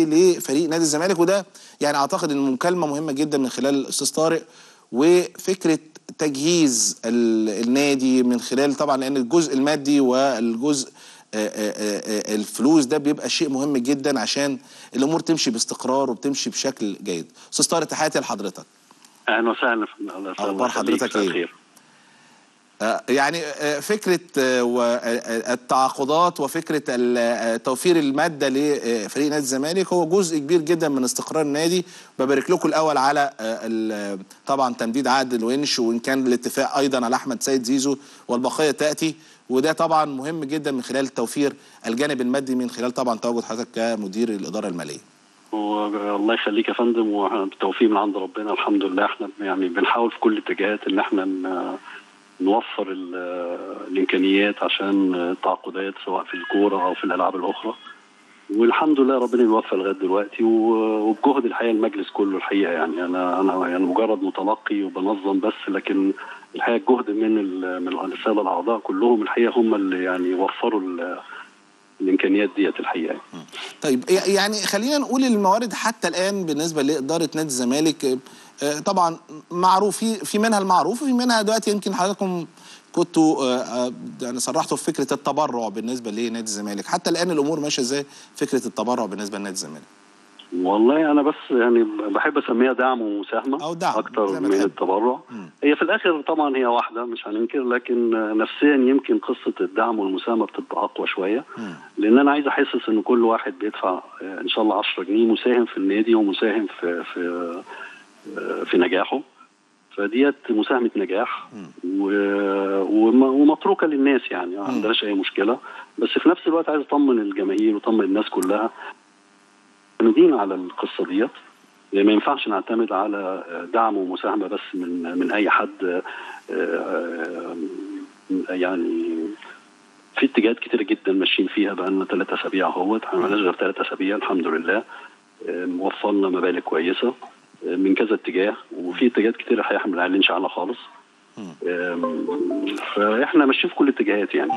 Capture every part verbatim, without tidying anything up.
لفريق نادي الزمالك، وده يعني اعتقد ان مكالمه مهمه جدا من خلال الاستاذ طارق، وفكره تجهيز النادي من خلال طبعا لان الجزء المادي والجزء الفلوس ده بيبقى شيء مهم جدا عشان الامور تمشي باستقرار وبتمشي بشكل جيد. استاذ طارق تحياتي لحضرتك. اهلا وسهلا. اخبار حضرتك ايه؟ يعني فكرة التعاقدات وفكرة توفير المادة لفريق نادي الزمالك هو جزء كبير جدا من استقرار النادي. ببارك لكم الأول على طبعا تمديد عقد الونش، وإن كان الاتفاق أيضا على أحمد سيد زيزو والبقية تأتي، وده طبعا مهم جدا من خلال توفير الجانب المادي من خلال طبعا تواجد حضرتك كمدير الإدارة المالية. الله يخليك يا فندم، وبالتوفيق من عند ربنا الحمد لله. احنا يعني بنحاول في كل الاتجاهات ان احنا نوفر الامكانيات عشان التعاقدات سواء في الكوره او في الالعاب الاخرى، والحمد لله ربنا يوفق لغايه دلوقتي، وبجهد الحقيقه المجلس كله الحقيقه. يعني انا انا يعني مجرد متلقي وبنظم بس، لكن الحقيقه الجهد من من الساده الاعضاء كلهم الحقيقه هم اللي يعني وفروا الامكانيات ديت الحقيقه. طيب يعني خلينا نقول الموارد حتى الان بالنسبه لاداره نادي الزمالك طبعا معروف، في في منها المعروف وفي منها دلوقتي يمكن حضراتكم كنتوا يعني صرحتوا في فكره التبرع بالنسبه لنادي الزمالك. حتى الان الامور ماشيه ازاي فكره التبرع بالنسبه لنادي الزمالك؟ والله انا بس يعني بحب اسميها دعم ومساهمه أو دعم اكتر من التبرع. م. هي في الاخر طبعا هي واحده مش هننكر، لكن نفسيا يمكن قصه الدعم والمساهمه بتبقى اقوى شويه، م. لان انا عايز احسس ان كل واحد بيدفع ان شاء الله عشرة جنيه مساهم في النادي ومساهم في في في نجاحه، فديت مساهمه نجاح ومتروكه للناس، يعني ما عندناش اي مشكله. بس في نفس الوقت عايز اطمن الجماهير وطمن الناس كلها معتمدين على القصه ديت، ما ينفعش نعتمد على دعم ومساهمه بس من من اي حد. يعني في اتجاهات كتير جدا ماشيين فيها بقى لنا ثلاث اسابيع اهوت، احنا مالناش غير ثلاث اسابيع الحمد لله، وصلنا مبالغ كويسه من كذا اتجاه، وفي اتجاهات كتير الحقيقه احنا ما بنعلنش عنها خالص. فاحنا ماشيين في كل الاتجاهات يعني.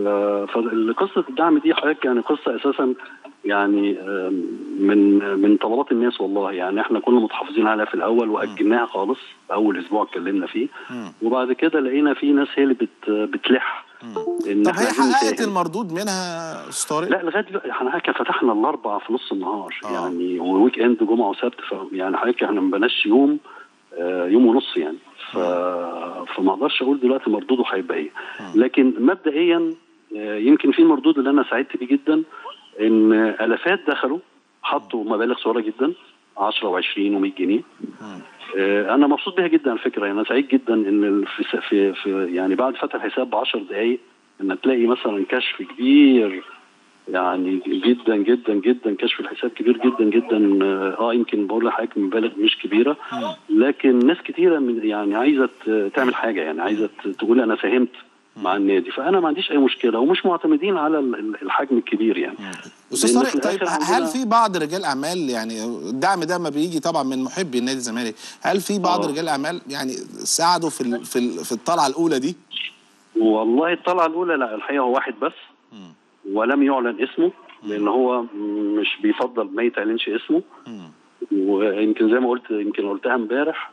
فقصه الدعم دي حضرتك يعني قصه اساسا يعني من من طلبات الناس والله. يعني احنا كنا متحفظين عليها في الاول واجلناها خالص، اول اسبوع اتكلمنا فيه، وبعد كده لقينا في ناس هي اللي بت بتلح. طب هي حققت المردود منها استاذ طارق؟ لا لغايه دلوقتي احنا فتحنا الاربعه في نص النهار آه. يعني وويك اند جمعه وسبت، يعني حضرتك احنا ما بناش يوم آه يوم ونص يعني. ف... فما اقدرش اقول دلوقتي مردوده هيبقى ايه، لكن مبدئيا آه يمكن في المردود اللي انا سعدت بيه جدا ان الافات دخلوا حطوا مبالغ صغيره جدا عشرة وعشرين ومية جنيه. آه انا مبسوط بيها جدا على فكره. يعني انا سعيد جدا ان في, في, في يعني بعد فتح الحساب ب عشر دقائق ان تلاقي مثلا كشف كبير، يعني جدا جدا جدا كشف الحساب كبير جدا جدا. اه يمكن بقول لحضرتك مبالغ مش كبيره، لكن ناس كتيره يعني عايزه تعمل حاجه، يعني عايزه تقول انا ساهمت مع النادي، فانا ما عنديش اي مشكله ومش معتمدين على الحجم الكبير يعني. استاذ طارق طيب هل في بعض رجال اعمال، يعني الدعم ده ما بيجي طبعا من محبي النادي الزمالك، هل في بعض آه. رجال اعمال يعني ساعدوا في في في الطلعه الاولى دي؟ والله الطلعه الاولى لا الحقيقه هو واحد بس م. ولم يعلن اسمه لان هو مش بيفضل ما يتعلنش اسمه، ويمكن زي ما قلت يمكن قلتها امبارح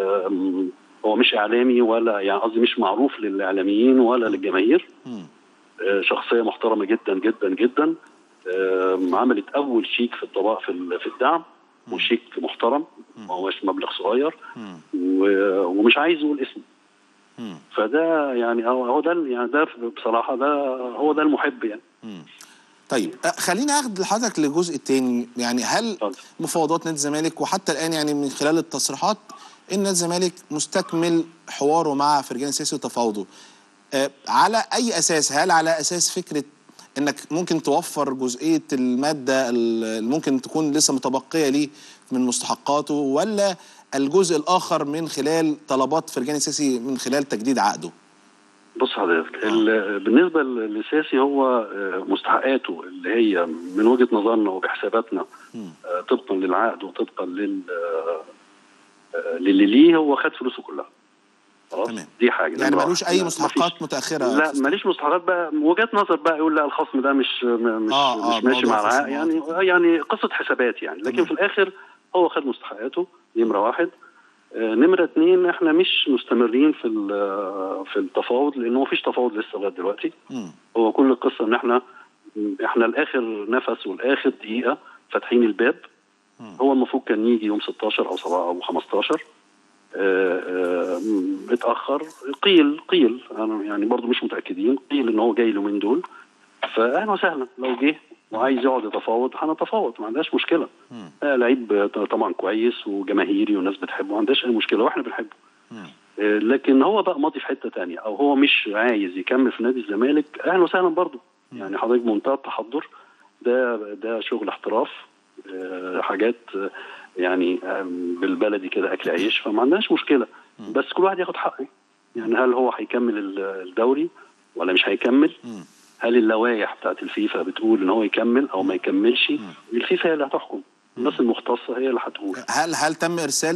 هو مش اعلامي ولا يعني قصدي مش معروف للاعلاميين ولا للجماهير. شخصيه محترمه جدا جدا جدا، عملت اول شيك في الطباق في في الدعم، وشيك محترم ما هوش مبلغ صغير، ومش عايز يقول اسمه. فده يعني هو ده يعني ده بصراحه ده هو ده المحب يعني. طيب خلينا اخد لحضرتك للجزء الثاني، يعني هل مفاوضات نادي الزمالك وحتى الان يعني من خلال التصريحات ان نادي الزمالك مستكمل حواره مع فرجاني الساسي وتفاوضه آه على اي اساس؟ هل على اساس فكره انك ممكن توفر جزئيه الماده اللي ممكن تكون لسه متبقيه ليه من مستحقاته، ولا الجزء الاخر من خلال طلبات فرجاني الساسي من خلال تجديد عقده؟ بص حضرتك آه. بالنسبه للساسي هو مستحقاته اللي هي من وجهه نظرنا وبحساباتنا آه طبقا للعقد وطبقا لل للي ليه هو خد فلوسه كلها. خلاص تمام. دي حاجه يعني ملوش اي مستحقات متاخره؟ لا ماليش مستحقات بقى، وجهات نظر بقى يقول لا الخصم ده مش مش آه مش آه ماشي مع العقد يعني طبعا. يعني قصه حسابات يعني، لكن تمام. في الاخر هو خد مستحقاته دي نمره واحد. آه نمره اثنين احنا مش مستمرين في في التفاوض لانه مفيش تفاوض لسه لغايه دلوقتي. م. هو كل القصه ان احنا احنا لاخر نفس والاخر دقيقه فاتحين الباب. م. هو المفروض كان يجي يوم ستاشر او سبعة او خمستاشر، آه آه اتاخر. قيل قيل انا يعني برضو مش متاكدين، قيل ان هو جاي اليومين دول، فاهلا وسهلا لو جه وعايز يقعد يتفاوض هنتفاوض ما عندناش مشكله. آه لعيب طبعا كويس وجماهيري والناس بتحبه ما عندناش اي مشكله واحنا بنحبه. آه لكن هو بقى ماضي في حته ثانيه او هو مش عايز يكمل في نادي الزمالك، اهلا وسهلا برضو. يعني حضرتك بمنتهى التحضر، ده ده شغل احتراف، آه حاجات آه يعني بالبلدي كده اكل عيش، فما عندناش مشكله. بس كل واحد ياخد حقه. يعني هل هو هيكمل الدوري ولا مش هيكمل؟ هل اللوائح بتاعت الفيفا بتقول ان هو يكمل او ما يكملش؟ الفيفا هي اللي هتحكم، الناس المختصه هي اللي هتقول. هل هل تم ارسال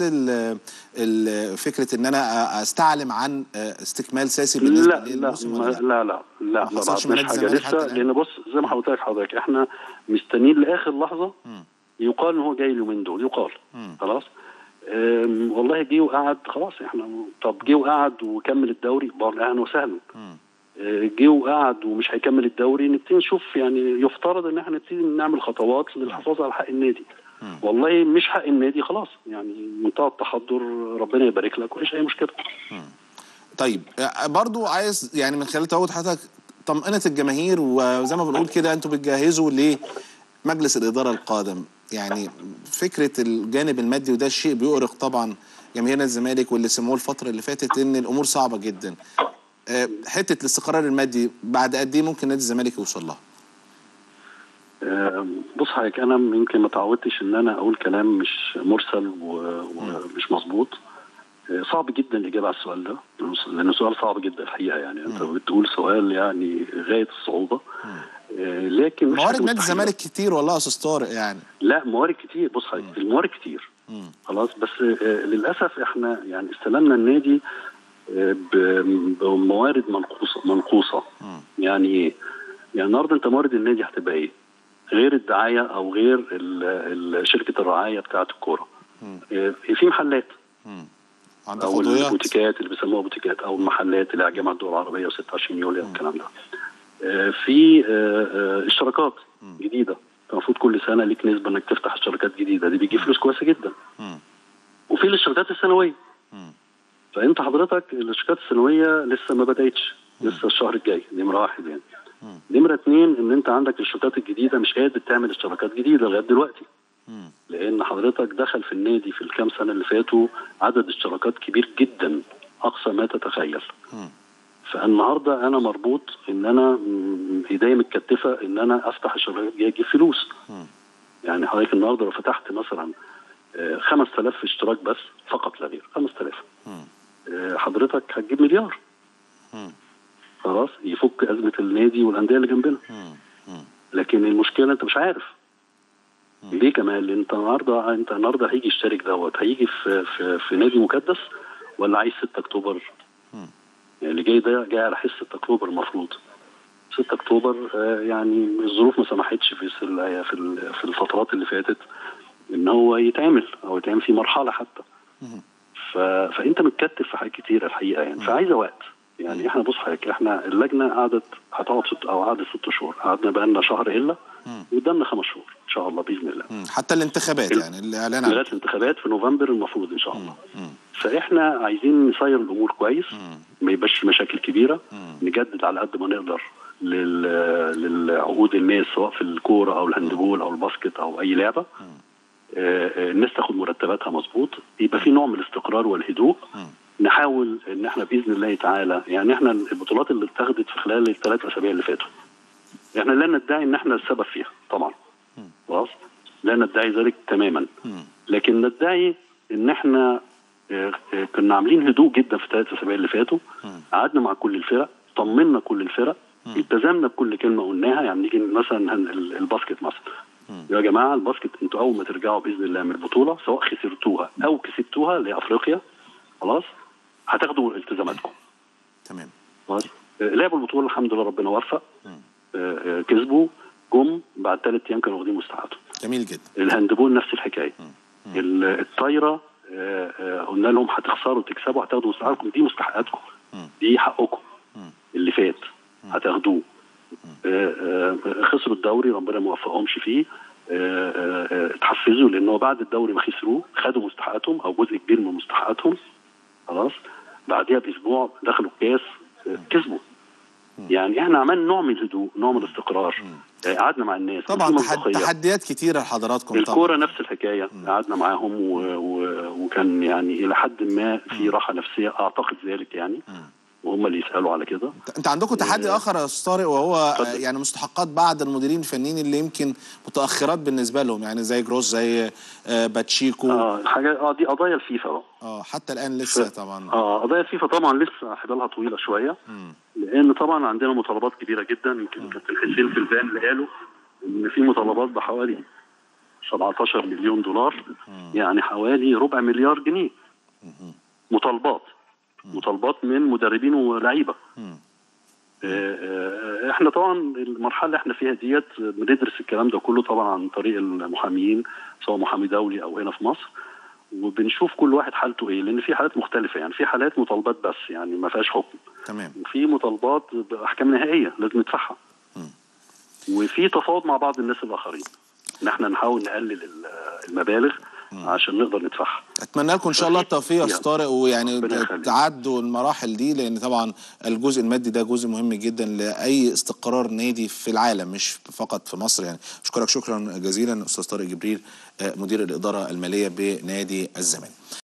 ال فكره ان انا استعلم عن استكمال ساسي بالنسبه للموسم لا ولا لا لا لا لا ما حصلش من حاجه لسه، لان بص زي ما قلت لك حضرتك احنا مستنيين لاخر لحظه. م. يقال ان هو جاي اليومين دول، يقال م. خلاص. والله جه وقعد خلاص، احنا طب جه وقعد وكمل الدوري برضه اهلا وسهلا. جه وقعد ومش هيكمل الدوري، نبتدي نشوف يعني يفترض ان احنا نبتدي نعمل خطوات للحفاظ على حق النادي. م. والله مش حق النادي خلاص يعني منتهى التحضر، ربنا يبارك لك مفيش اي مشكله. م. طيب برضو عايز يعني من خلال تواجد حضرتك طمأنة الجماهير، وزي ما بنقول كده انتوا بتجهزوا لمجلس الاداره القادم، يعني فكره الجانب المادي وده الشيء بيؤرق طبعا جماهير الزمالك واللي سموه الفتره اللي فاتت ان الامور صعبه جدا. حته الاستقرار المادي بعد قد ايه ممكن نادي الزمالك يوصل لها؟ بص حضرتك انا يمكن ما تعودتش ان انا اقول كلام مش مرسل ومش مظبوط. صعب جدا الاجابه على السؤال ده لانه سؤال صعب جدا الحقيقه، يعني انت بتقول سؤال يعني غايه الصعوبه. لكن مش موارد نادي الزمالك كتير والله يا استاذ طارق يعني. لا موارد كتير، بص حضرتك الموارد كتير مم. خلاص، بس للاسف احنا يعني استلمنا النادي بموارد منقوصه منقوصه. مم. يعني ايه؟ يعني النهارده انت موارد النادي هتبقى ايه؟ غير الدعايه او غير شركه الرعايه بتاعه الكوره. في محلات مم. او البوتيكات اللي بيسموها بوتيكات او المحلات اللي على جامعه الدول العربيه وستة وعشرين يوليو والكلام ده. في اشتراكات جديده، المفروض كل سنه ليك نسبه انك تفتح اشتراكات جديده، دي بيجيب فلوس كويسه جدا. وفي الاشتراكات السنويه، فانت حضرتك الاشتراكات السنويه لسه ما بداتش، لسه الشهر الجاي. نمره واحد يعني. نمره اثنين ان انت عندك الاشتراكات الجديده مش قادر تعمل اشتراكات جديده لغايه دلوقتي، لان حضرتك دخل في النادي في الكام سنه اللي فاتوا عدد اشتراكات كبير جدا اقصى ما تتخيل. فالنهارده انا مربوط ان انا ايديا متكتفه ان انا افتح اشتراكات جايه تجيب فلوس. يعني حضرتك النهارده لو فتحت مثلا خمسة آلاف اشتراك بس فقط لا غير خمسة آلاف، حضرتك هتجيب مليار. خلاص يفك ازمه النادي والانديه اللي جنبنا. لكن المشكله انت مش عارف ليه كمان. انت النهارده انت النهارده هيجي يشترك دوت هيجي في في, في نادي مكدس ولا عايز ستة اكتوبر؟ اللي جاي ده جاي على حس ستة اكتوبر المفروض. ستة اكتوبر يعني الظروف ما سمحتش في في في الفترات اللي فاتت ان هو يتعمل او يتعمل في مرحله حتى. فانت متكتف في حاجات كتيره الحقيقه يعني، فعايزه وقت. يعني احنا بص حضرتك احنا اللجنه قعدت هتقعد ست او قعدت ست شهور، قعدنا بقى لنا شهر الا وقدامنا خمس شهور ان شاء الله باذن الله. حتى الانتخابات يعني الاعلان لغايه الانتخابات في نوفمبر المفروض ان شاء الله. مم. فاحنا عايزين نسير الامور كويس، ما يبقاش مشاكل كبيره. مم. نجدد على قد ما نقدر لل... للعقود الناس سواء في الكوره او الهاندبول او الباسكت او اي لعبه. آه الناس تاخد مرتباتها مظبوط، يبقى في نوع من الاستقرار والهدوء. مم. نحاول ان احنا باذن الله تعالى يعني احنا البطولات اللي اتخذت في خلال الثلاث اسابيع اللي فاتوا احنا لا ندعي ان احنا السبب فيها طبعا، خلاص لا ندعي ذلك تماما، لكن ندعي ان احنا كنا عاملين هدوء جدا في الثلاث اسابيع اللي فاتوا. قعدنا مع كل الفرق، طمنا كل الفرق، التزمنا بكل كلمه قلناها. يعني نيجي مثلا الباسكت مثلا، يا جماعه الباسكت انتوا اول ما ترجعوا باذن الله من البطوله سواء خسرتوها او كسبتوها لافريقيا خلاص هتاخدوا التزاماتكم. تمام. خلاص. لعبوا البطوله الحمد لله، ربنا وفق، كسبوا، جم بعد ثلاث ايام كانوا واخدين مستحقاتهم. جميل جدا. الهاندبول نفس الحكايه. الطايره قلنا لهم هتخسروا تكسبوا هتاخدوا مستحقاتكم، دي مستحقاتكم، دي حقكم اللي فات هتاخدوه. خسروا الدوري، ربنا ما وفقهمش فيه، اتحفزوا لانه بعد الدوري ما خسروه خدوا مستحقاتهم او جزء كبير من مستحقاتهم. خلاص. بعديها باسبوع دخلوا الكاس، كسبوا. يعني احنا عملنا نوع من الهدوء، نوع من الاستقرار، قعدنا مع الناس. طبعا تحديات كتيره لحضراتكم. الكوره نفس الحكايه، قعدنا معاهم و... و... وكان يعني الى حد ما في راحه نفسيه، اعتقد ذلك يعني، وهم اللي يسالوا على كده. انت عندكم تحدي آه اخر يا استاذ طارق، وهو طبعا. يعني مستحقات بعض المديرين الفنيين اللي يمكن متاخرات بالنسبه لهم، يعني زي جروس، زي آه باتشيكو. اه حاجه اه دي قضايا الفيفا بقى. اه حتى الان لسه ف... طبعا اه قضايا الفيفا طبعا لسه حبالها طويله شويه. م. لان طبعا عندنا مطالبات كبيره جدا. يمكن كابتن حسين في البيان اللي قالوا ان في مطالبات بحوالي سبعتاشر مليون دولار، م. يعني حوالي ربع مليار جنيه. م. مطالبات م. مطالبات من مدربين ولاعيبه. آه احنا طبعا المرحله اللي احنا فيها ديت بندرس الكلام ده كله طبعا عن طريق المحاميين، سواء محامي دولي او هنا في مصر، وبنشوف كل واحد حالته ايه، لان في حالات مختلفه. يعني في حالات مطالبات بس يعني ما فيهاش حكم. تمام. وفي مطالبات باحكام نهائيه لازم ندفعها. وفي تفاوض مع بعض الناس الاخرين ان احنا نحاول نقلل المبالغ م. عشان نقدر ندفعها. اتمنى لكم ان شاء الله التوفيق يا استاذ طارق، ويعني تعدوا المراحل دي، لان طبعا الجزء المادي ده جزء مهم جدا لاي استقرار نادي في العالم مش فقط في مصر. يعني اشكرك شكرا جزيلا استاذ طارق جبريل، مدير الاداره الماليه بنادي الزمالك.